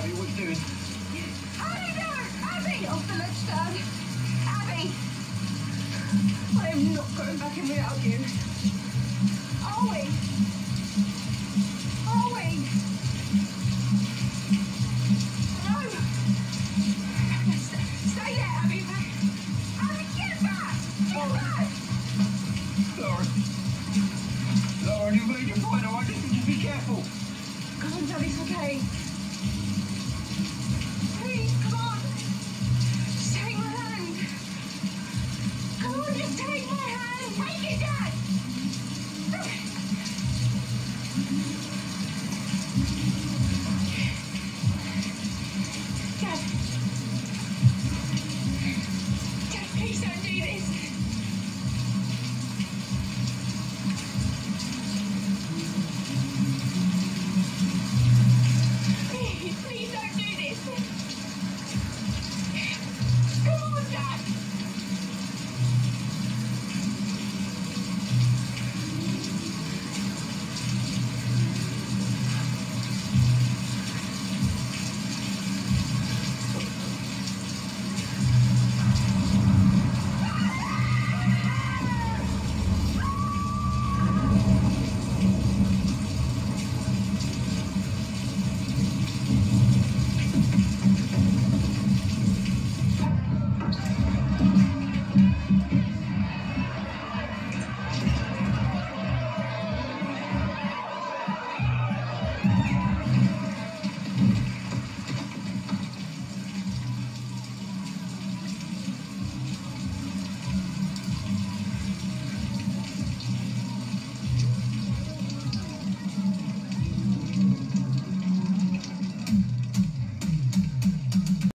Abby, what are you doing? Abby, no! Abby! Off the ledge, Dad. Abby! I am not going back in without you. Are we? Are we? No! Stay there, Abby. Abby, get back! Get back! Lauren. Lauren, you made your point, all right? Just be careful. Come on, Daddy, it's okay. Please, come on!